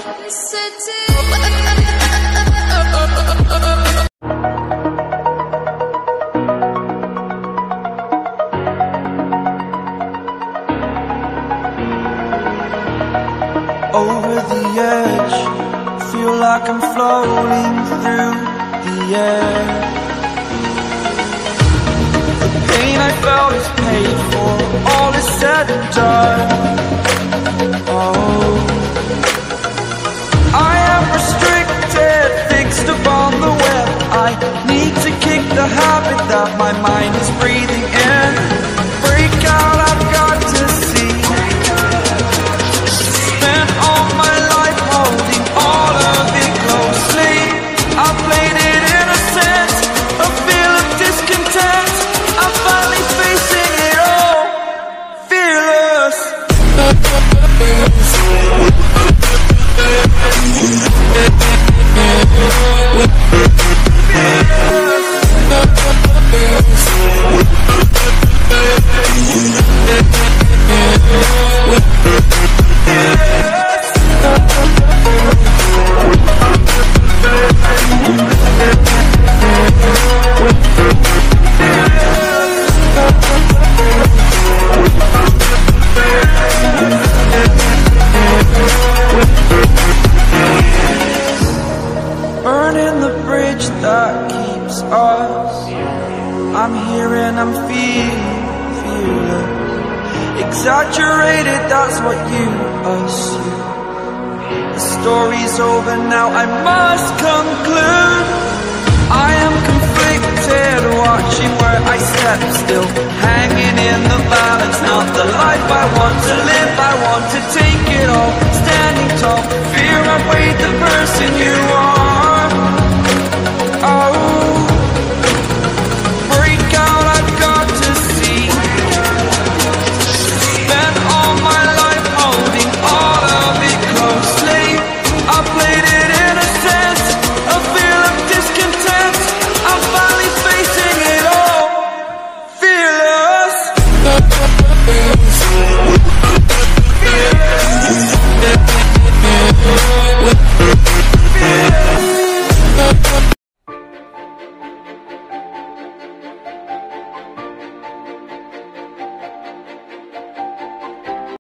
Over the edge, feel like I'm floating through the air. The pain I felt is paid for, all is said and done. Oh, I am restricted, fixed upon the web. I need to kick the habit that my mind is breathing in. Break out, I've got to see. Spent all my life holding all of it closely. I played it innocent, a feel of discontent. I'm finally facing it all, fearless. Burning the bridge that keeps us. I'm here and I'm feeling exaggerated, that's what you assume. The story's over now, I must conclude. I am conflicted, watching where I step still, hanging in the balance. Not the life I want to live, I want to take it all. Stand